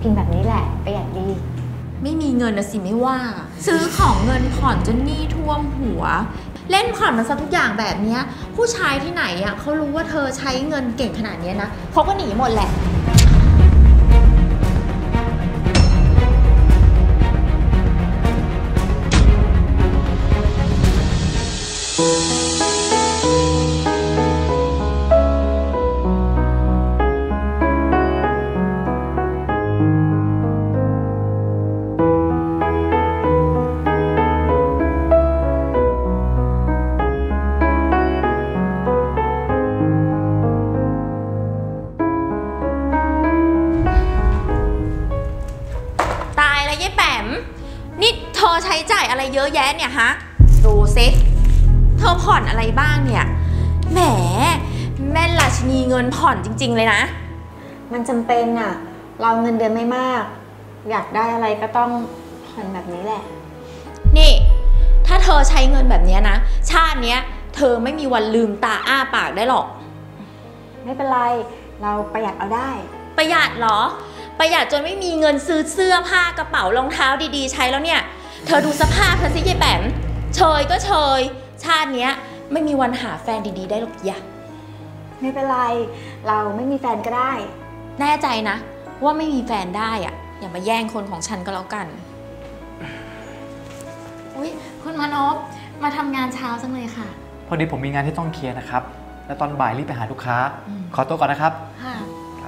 กินแบบนี้แหละประหยัดดีไม่มีเงินนะสิไม่ว่าซื้อของเงินผ่อนจนหนี้ท่วมหัวเล่นผ่อนมันซะทุกอย่างแบบนี้ผู้ชายที่ไหนอ่ะเขารู้ว่าเธอใช้เงินเก่งขนาดนี้นะเขาก็หนีหมดแหละนี่เธอใช้จ่ายอะไรเยอะแยะเนี่ยฮะดูซิเธอผ่อนอะไรบ้างเนี่ยแหมแม่ราชินีเงินผ่อนจริงๆเลยนะมันจำเป็นอะเราเงินเดือนไม่มากอยากได้อะไรก็ต้องผ่อนแบบนี้แหละนี่ถ้าเธอใช้เงินแบบนี้นะชาติเนี้ยเธอไม่มีวันลืมตาอ้าปากได้หรอกไม่เป็นไรเราประหยัดเอาได้ประหยัดเหรอประหยัดจนไม่มีเงินซื้อเสื้อผ้ากระเป๋ารองเท้าดีๆใช้แล้วเนี่ยเธอดูสภาพเธอสิยายแปมเชยก็เชยชาติเนี้ยไม่มีวันหาแฟนดีๆได้หรอกอย่าไม่เป็นไรเราไม่มีแฟนก็ได้แน่ใจนะว่าไม่มีแฟนได้อ่ะอย่ามาแย่งคนของฉันก็แล้วกันอุ๊ยคุณมานพมาทำงานเช้าจังเลยค่ะพอดีผมมีงานที่ต้องเคลียร์นะครับแล้วตอนบ่ายรีบไปหาลูกค้าขอตัวก่อนนะครับค่ะ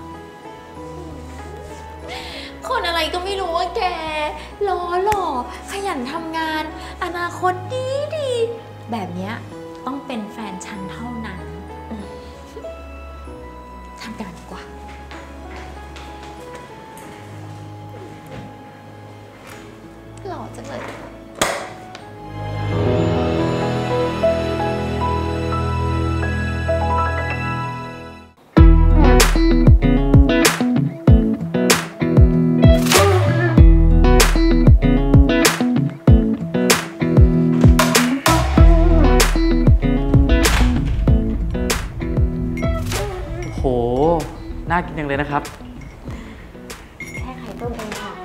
คนอะไรก็ไม่รู้ว่าแกล้อหล่อขยันทำงานอนาคตดีแบบนี้ต้องเป็นแฟนฉันเท่านั้นทำการดีกว่าหล่อจังเลยน่ากินจังเลยนะครับแค่ไข่ต้มเองค่ะ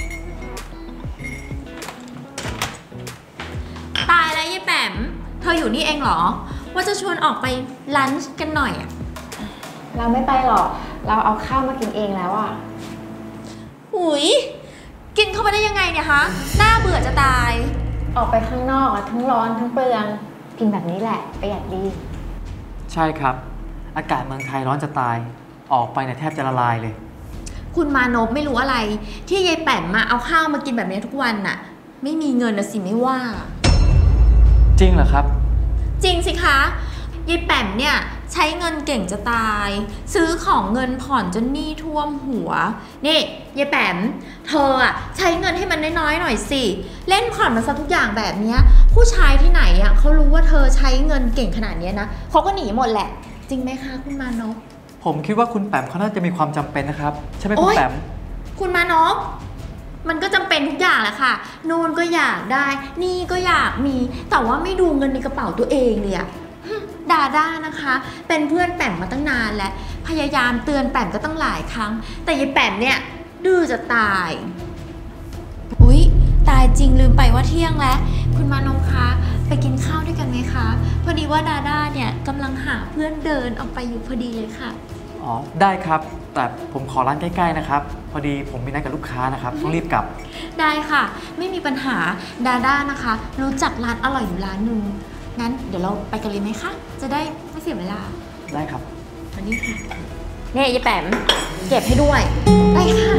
ตายแล้วยายแปมเธออยู่นี่เองเหรอว่าจะชวนออกไปลันช์กันหน่อยอ่ะเราไม่ไปหรอกเราเอาข้าวมากินเองแล้วอ่ะหุยกินเข้าไปได้ยังไงเนี่ยฮะน่าเบื่อจะตายออกไปข้างนอกอะทั้งร้อนทั้งเปลืองกินแบบนี้แหละประหยัดดีใช่ครับอากาศเมืองไทยร้อนจะตายออกไปเนี่ยแทบจะละลายเลยคุณมานพไม่รู้อะไรที่ยายแปมมาเอาข้าวมากินแบบนี้ทุกวันน่ะไม่มีเงินนะสิไม่ว่าจริงเหรอครับจริงสิคะยายแปมเนี่ยใช้เงินเก่งจะตายซื้อของเงินผ่อนจนหนี้ท่วมหัวนี่ยายแปมเธออะใช้เงินให้มันน้อยๆหน่อยสิเล่นผ่อนมันซะทุกอย่างแบบนี้ผู้ชายที่ไหนอะเขารู้ว่าเธอใช้เงินเก่งขนาดนี้นะเขาก็หนีหมดแหละจริงไหมคะคุณมานพผมคิดว่าคุณแปมเขาน่าจะมีความจำเป็นนะครับใช่ไหมคุณแปมคุณมานพมันก็จำเป็นทุกอย่างแหละค่ะนู่นก็อยากได้นี่ก็อยากมีแต่ว่าไม่ดูเงินในกระเป๋าตัวเองเลยอะดาด้านะคะเป็นเพื่อนแปมมาตั้งนานแล้วพยายามเตือนแปมก็ตั้งหลายครั้งแต่ยายแปมเนี่ยดื้อจะตายอุ๊ยตายจริงลืมไปว่าเที่ยงแล้วคุณมานพคะไปกินข้าวด้วยกันไหมคะพอดีว่าดาด้าเนี่ยกำลังหาเพื่อนเดินออกไปอยู่พอดีเลยค่ะอ๋อได้ครับแต่ผมขอร้านใกล้ๆนะครับพอดีผมมีนัดกับลูกค้านะครับต้องรีบกลับได้ค่ะไม่มีปัญหาดาด้านะคะรู้จักร้านอร่อยอยู่ร้านหนึ่งงั้นเดี๋ยวเราไปกันเลยไหมคะจะได้ไม่เสียเวลาได้ครับมานี่ค่ะเนี่ยยายแปมเก็บให้ด้วยได้ค่ะ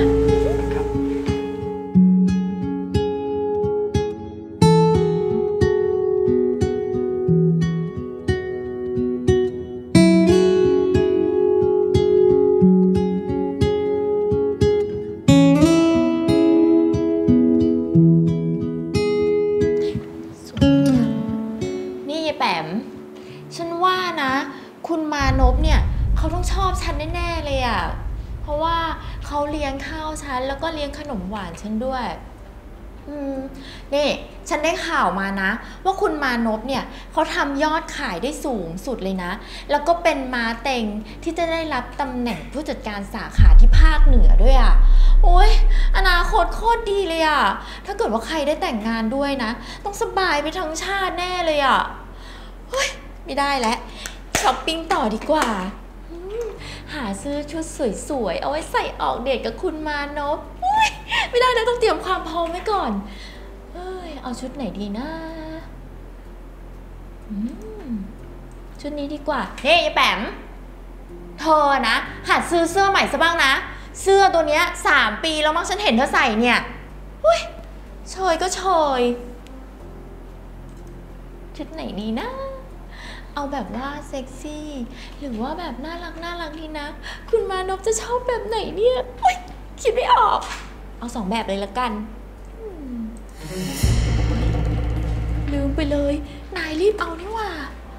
ฉันว่านะคุณมานพเนี่ยเขาต้องชอบฉันแน่ๆเลยอ่ะเพราะว่าเขาเลี้ยงข้าวฉันแล้วก็เลี้ยงขนมหวานฉันด้วยนี่ฉันได้ข่าวมานะว่าคุณมานพเนี่ยเขาทำยอดขายได้สูงสุดเลยนะแล้วก็เป็นม้าเต็งที่จะได้รับตำแหน่งผู้จัดการสาขาที่ภาคเหนือด้วยอ่ะโอ้ยอนาคตโคตรดีเลยอ่ะถ้าเกิดว่าใครได้แต่งงานด้วยนะต้องสบายไปทั้งชาติแน่เลยอ่ะเฮ้ยไม่ได้แล้วช้อปปิ้งต่อดีกว่าหาซื้อชุดสวยๆเอาไว้ใส่ออกเดทกับคุณมานพไม่ได้นะต้องเตรียมความพร้อมไว้ก่อนเอาชุดไหนดีนะชุดนี้ดีกว่าเฮ้ยยายแปมเธอนะหัดซื้อเสื้อใหม่ซะบ้างนะเสื้อตัวเนี้ย3 ปีแล้วมั้งฉันเห็นเธอใส่เนี่ยเชยก็เชยชุดไหนดีนะเอาแบบว่าเซ็กซี่หรือว่าแบบน่ารักดีนะคุณมานพจะชอบแบบไหนเนี่ยคิดไม่ออกเอา2 แบบเลยละกันลืมไปเลยนายรีบเอานี่ว่า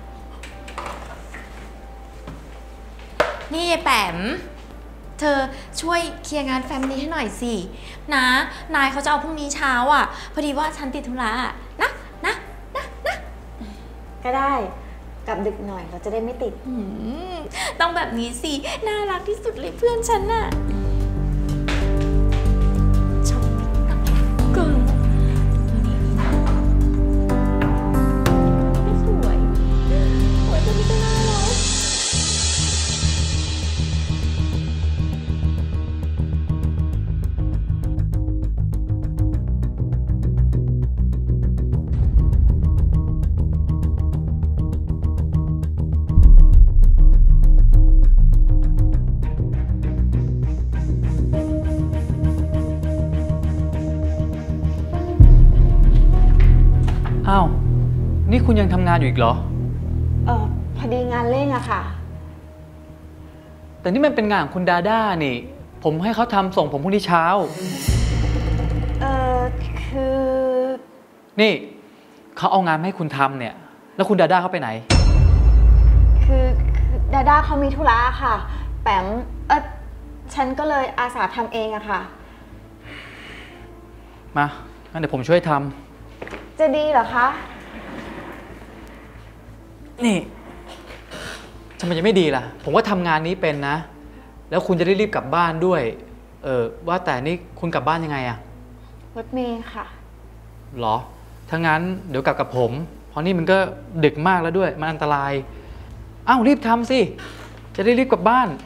นี่ยายแปมเธอช่วยเคลียร์งานแฟมลี่ให้หน่อยสินะนายเขาจะเอาพรุ่งนี้เช้าอ่ะพอดีว่าฉันติดธุระนะก็ได้กลับดึกหน่อยเราจะได้ไม่ติดต้องแบบนี้สิน่ารักที่สุดเลยเพื่อนฉันน่ะชอบตั้งเกินไม่สวยโอ้ยตัวนี้ก็น่ารักอ้าวนี่คุณยังทำงานอยู่อีกเหรอพอดีงานเร่งอะค่ะแต่นี่มันเป็นงานของคุณดาด้านี่ผมให้เขาทำส่งผมพรุ่งนี้เช้าคือนี่เขาเอางานมาให้คุณทำเนี่ยแล้วคุณดาด้าเขาไปไหนคือดาด้าเขามีธุระค่ะแปมฉันก็เลยอาสาทำเองอะค่ะมางั้นเดี๋ยวผมช่วยทำจะดีเหรอคะนี่ทำไมจะไม่ดีล่ะผมว่าทำงานนี้เป็นนะแล้วคุณจะได้รีบกลับบ้านด้วยว่าแต่นี่คุณกลับบ้านยังไงอะรถเมล์ค่ะหรอถ้างั้นเดี๋ยวกลับกับผมเพราะนี่มันก็ดึกมากแล้วด้วยมันอันตรายอ้าวรีบทำสิจะได้รีบกลับบ้าน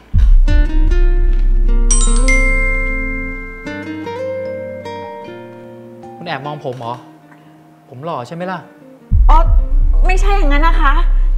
คุณแอบมองผมเหรอผมหล่อใช่ไหมล่ะไม่ใช่อย่างนั้นนะคะ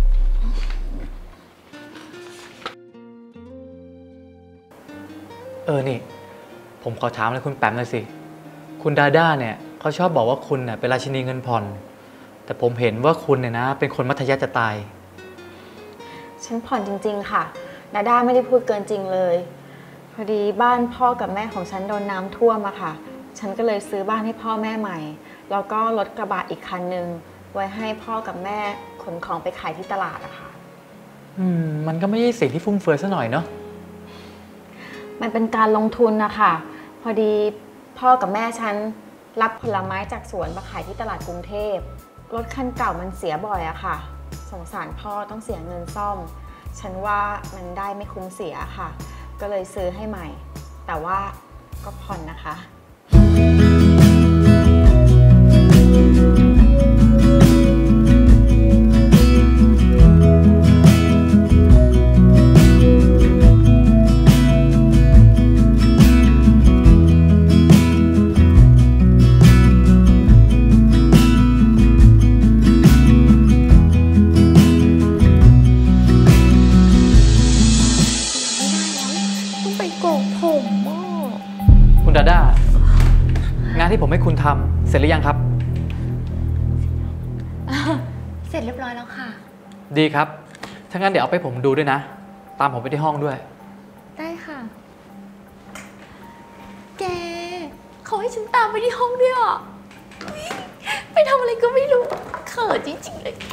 นี่ผมขอถามเลยคุณแปมเลยสิคุณดาด้าเนี่ยเขาชอบบอกว่าคุณเนี่ยเป็นราชินีเงินผ่อนแต่ผมเห็นว่าคุณเนี่ยนะเป็นคนมัธยัสถ์จะตายฉันผ่อนจริงๆค่ะดาด้าไม่ได้พูดเกินจริงเลยพอดีบ้านพ่อกับแม่ของฉันโดนน้ำท่วมอะค่ะฉันก็เลยซื้อบ้านให้พ่อแม่ใหม่แล้วก็รถกระบะอีกคันนึงไว้ให้พ่อกับแม่ขนของไปขายที่ตลาดอะค่ะมันก็ไม่ใช่สิ่งที่ฟุ่มเฟือยซะหน่อยเนาะมันเป็นการลงทุนนะคะพอดีพ่อกับแม่ฉันรับผลไม้จากสวนมาขายที่ตลาดกรุงเทพรถคันเก่ามันเสียบ่อยอะค่ะสงสารพ่อต้องเสียเงินซ่อมฉันว่ามันได้ไม่คุ้มเสียค่ะก็เลยซื้อให้ใหม่แต่ว่าก็ผ่อนนะคะคุณดาด้างานที่ผมให้คุณทำเสร็จหรือยังครับเสร็จเรียบร้อยแล้วค่ะดีครับถ้างั้นเดี๋ยวเอาไปผมดูด้วยนะตามผมไปที่ห้องด้วยได้ค่ะแกเขาให้ฉันตามไปที่ห้องด้วยอ่ะไปทำอะไรก็ไม่รู้เขินจริงๆเลย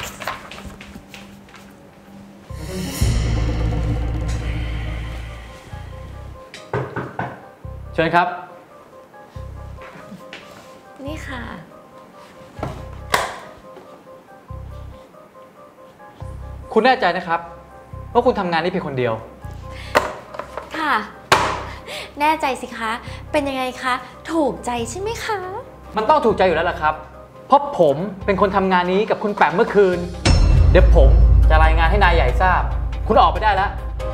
เชิญครับนี่ค่ะคุณแน่ใจนะครับว่าคุณทำงานนี้เพียงคนเดียวค่ะ แน่ใจสิคะ เป็นยังไงคะ ถูกใจใช่ไหมคะมันต้องถูกใจอยู่แล้วล่ะครับ เพราะผมเป็นคนทำงานนี้กับคุณแปมเมื่อคืน เดี๋ยวผมจะรายงานให้นายใหญ่ทราบ คุณออกไปได้แล้ว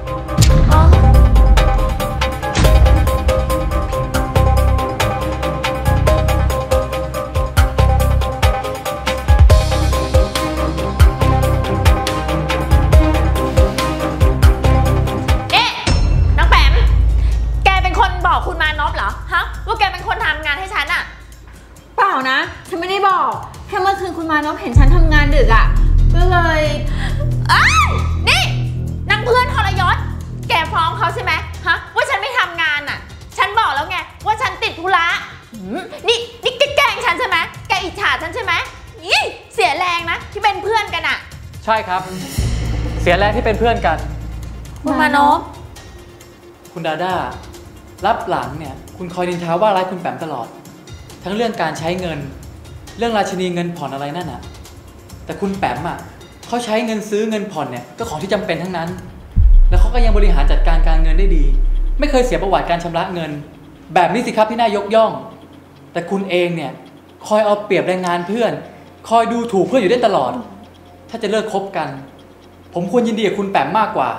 เอ๊ะนางแปม แกเป็นคนบอกคุณมานพเหรอ ฮะ ว่าแกเป็นคนทำงานให้ฉันอะเปล่านะ ฉันไม่ได้บอก แค่เมื่อคืนคุณมานพเห็นฉันทำงานดึกอะก็เลยอ้ายนี่นางเพื่อนทรยศ แกฟ้องเขาใช่ไหมฮะ ว่าฉันไม่ทำงานอะฉันบอกแล้วไงว่าฉันติดธุระนี่แกแกล้งฉันใช่ไหมแกอิจฉาฉันใช่ไหมยี่เสียแรงนะที่เป็นเพื่อนกันอะใช่ครับ เสียแรงที่เป็นเพื่อนกันคุณมานพคุณดาด้ารับหลังเนี่ยคุณคอยนินทาว่าร้ายคุณแปมตลอด ทั้งเรื่องการใช้เงิน เรื่องราชินีเงินผ่อนอะไรนั่นน่ะแต่คุณแปมอ่ะเขาใช้เงินซื้อเงินผ่อนเนี่ยก็ของที่จำเป็นทั้งนั้น แล้วเขาก็ยังบริหารจัดการการเงินได้ดี ไม่เคยเสียประวัติการชำระเงิน แบบนี้สิครับที่น่ายกย่อง แต่คุณเองเนี่ยคอยเอาเปรียบแรงงานเพื่อน คอยดูถูกเพื่อนอยู่ได้ตลอด ถ้าจะเลิกคบกัน ผมควรยินดีกับคุณแปมมากกว่า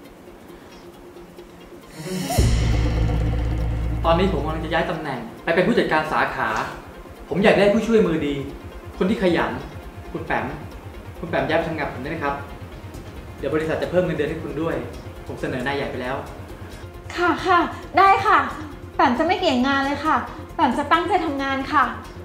ตอนนี้ผมกำลังจะย้ายตำแหน่งไปเป็นผู้จัดการสาขา ผมอยากได้ผู้ช่วยมือดี คนที่ขยัน คุณแปมย้ายไปทำงานผมได้ไหมครับ เดี๋ยวบริษัทจะเพิ่มเงินเดือนให้คุณด้วย ผมเสนอนายใหญ่ไปแล้วค่ะ ได้ค่ะ แปมจะไม่เกี่ยงงานเลยค่ะ แปมจะตั้งใจทำงานค่ะ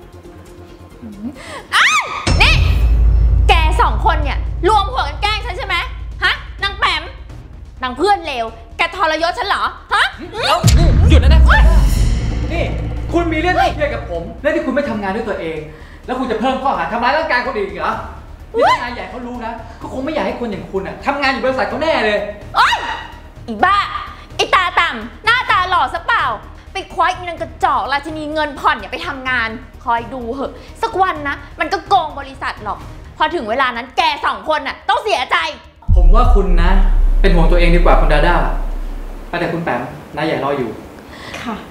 นี่แกสองคนเนี่ยรวมหัวกันแกล้งฉันใช่ไหมฮะนางแปมนางเพื่อนเลวแกทรยศฉันเหรอฮะหยุดแล้วนะนี่คุณมีเรื่องที่เครียดกับผมเรื่องที่คุณไม่ทำงานด้วยตัวเอง แล้วคุณจะเพิ่มข้อหาทำร้ายร่างกายคนอื่นอีกเหรอนี่ถ้านายใหญ่เขารู้นะเขาคงไม่อยากให้คนอย่างคุณทำงานอยู่บริษัทเขาแน่เลยโอ๊ยอีบ้าไอตาต่ำหน้าตาหล่อซะเปล่าไปคว้าอีนางกระจอกราชินีเงินผ่อนอย่าไปทำงานคอยดูเหอะสักวันนะมันก็โกงบริษัทหรอกพอถึงเวลานั้นแกสองคนน่ะต้องเสียใจผมว่าคุณนะ เป็นห่วงตัวเองดีกว่าคุณดาด้าไปแต่คุณแปมนายใหญ่รออยู่ค่ะ